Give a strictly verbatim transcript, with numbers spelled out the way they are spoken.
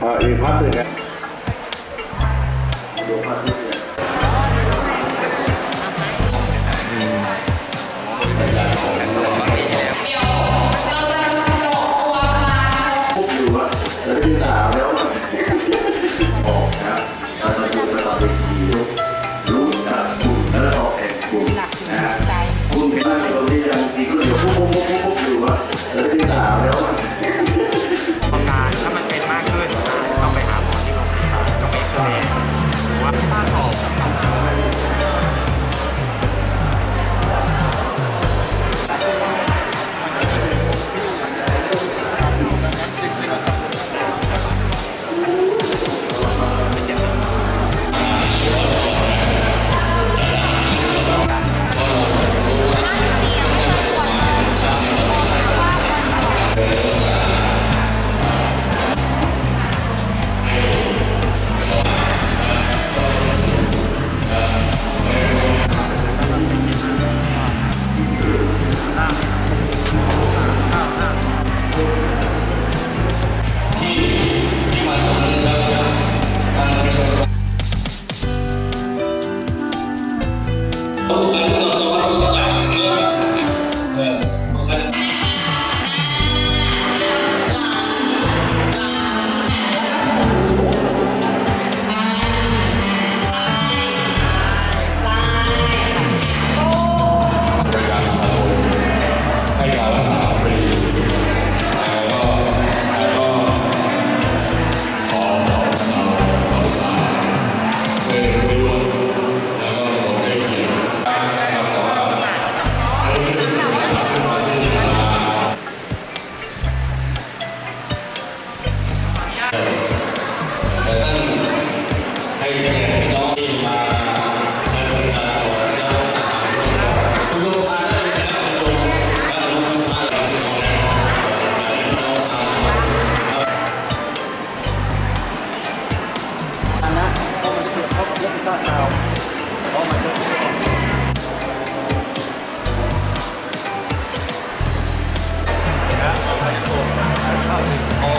อีกพักหนึ่งนะดูพักหนึ่งเนี่ยพวกอยู่ว่าแล้วที่สามแล้วออกนะเราจะดูตลอดเวทีรู้จักกลุ่มแล้วออกแข่งกลุ่มนะกลุ่มที่นั่งตรงนี้ยังมีก็อยู่พวกพวกพวกพวกอยู่ว่าแล้วที่สามแล้วอาการถ้ามันเป็นมากขึ้นต้องไปหาหมอที่โรงพยาบาลต้องไปเอ็กซเรย์หรือว่าถ้าออกอ๋อ